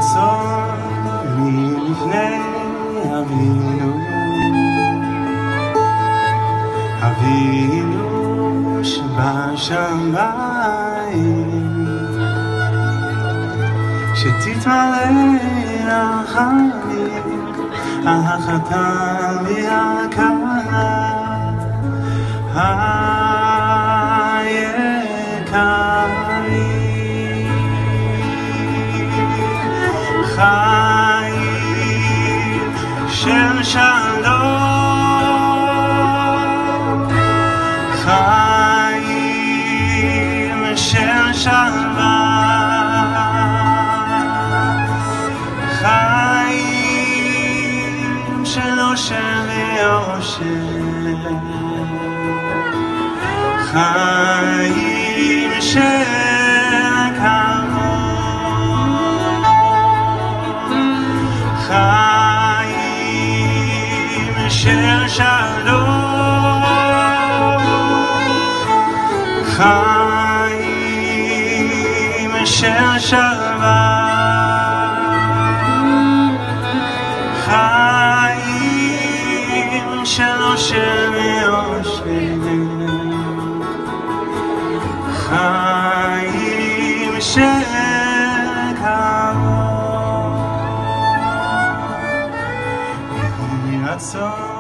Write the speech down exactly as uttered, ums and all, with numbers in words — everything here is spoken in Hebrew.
רצון מלפני אבינו, אבינו שבשמיים, שתתמלא רחמים על החתן והכלה היקרים, חיים של שלום, חיים של שלווה, חיים של אושר ויושר, חיים של כבוד, חיים של שלום, חיים של שלווה, חיים של אושר ויושר, חיים של כבוד. יהי רצון